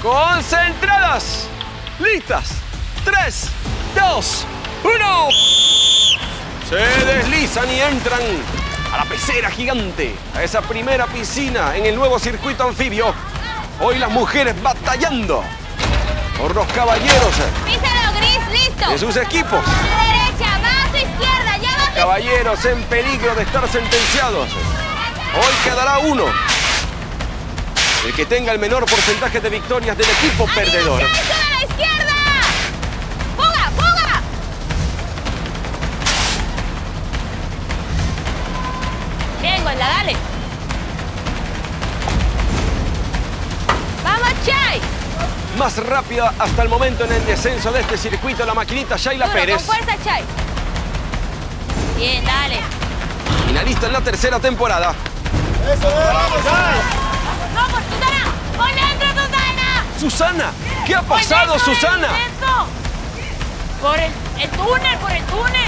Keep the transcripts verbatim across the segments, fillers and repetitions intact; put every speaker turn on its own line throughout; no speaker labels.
Concentradas. Listas. Tres, dos, uno. Se deslizan y entran a la pecera gigante, a esa primera piscina en el nuevo circuito anfibio. Hoy las mujeres batallando por los caballeros.
Písalo, Gris, listo.
De sus equipos.
A la derecha, más a tu izquierda, ya va.
Caballeros en peligro de estar sentenciados. Hoy quedará uno. El que tenga el menor porcentaje de victorias del equipo perdedor.
¡A la izquierda! ¡Fuga, fuga! Bien, Wanda, dale. ¡Vamos, Chay!
Más rápida hasta el momento en el descenso de este circuito, la maquinita Shayla
Duro,
Pérez.
con fuerza, Chay. Bien, dale.
Finalista en la tercera temporada.
¡Eso, vamos, Chay!
¡Vamos, Susana! ¡Ponle dentro, Susana!
¡Susana! ¿Qué ha pasado,
¡Por dentro,
Susana?
dentro! Por el, el túnel, por el túnel.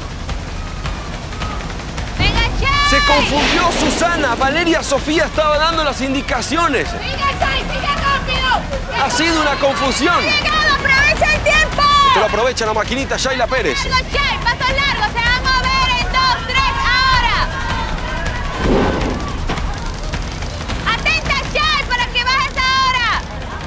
¡Venga, Chay!
Se confundió Susana. Valeria Sofía estaba dando las indicaciones.
¡Sigue, Chay! ¡Sigue rápido!
Ha sido una confusión.
¡Llegado! ¡Aprovecha el tiempo!
Esto lo aprovecha la maquinita Shayla Pérez.
¡Largo, Chay! ¡Pasos largos! ¡Se va a mover en dos, tres, ahora! ¡Atenta, Chay, para que bajes ahora!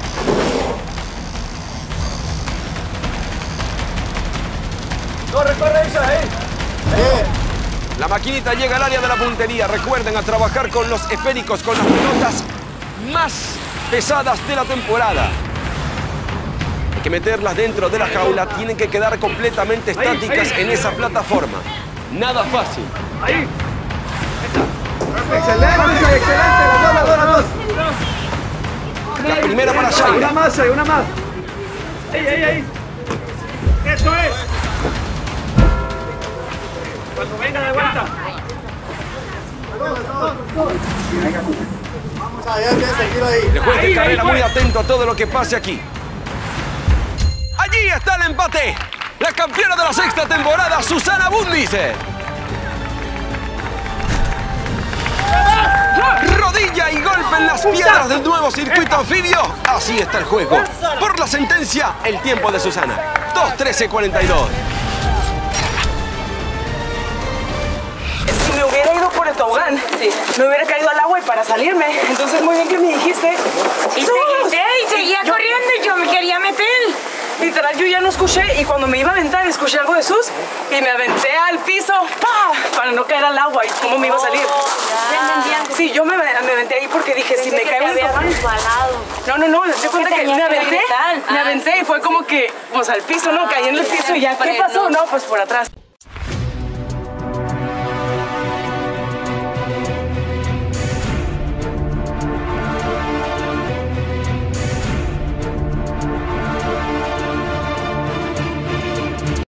¡Corre, corre, Chay!
La maquinita llega al área de la puntería. Recuerden a trabajar con los esféricos, con las pelotas más pesadas de la temporada. Hay que meterlas dentro de la jaula. Tienen que quedar completamente estáticas en esa plataforma. Nada fácil.
¡Ahí! ¡Excelente, excelente! ¡Las dos, las dos, las dos!
La primera para
Una
Shayla.
más, Chay, una más. ¡Ahí, ahí, ahí! ¡Eso es! Cuando venga de vuelta. Vamos allá, seguir ahí.
El juez de carrera muy atento a todo lo que pase aquí. Allí está el empate. La campeona de la sexta temporada, Susana Bundice. Rodilla y golpe en las piedras del nuevo circuito anfibio. Así está el juego. Por la sentencia, el tiempo de Susana. dos trece cuarenta y dos.
Si me hubiera ido por el tobogán, sí, me hubiera caído al agua y para salirme. Entonces, muy bien que me dijiste.
Y te grité y seguía
Yo-
corriendo y yo me quería meter.
Literal, yo ya no escuché y cuando me iba a aventar, escuché algo de Sus y me aventé al piso ¡pah! Para no caer al agua y cómo me iba a salir. Sí, yo me, me aventé ahí porque dije, si me caigo en el tobogán... No, no, no, me di cuenta que me aventé, me aventé y fue como que, pues al piso, ¿no? Caí en el piso y ya, ¿qué pasó? No, pues por atrás.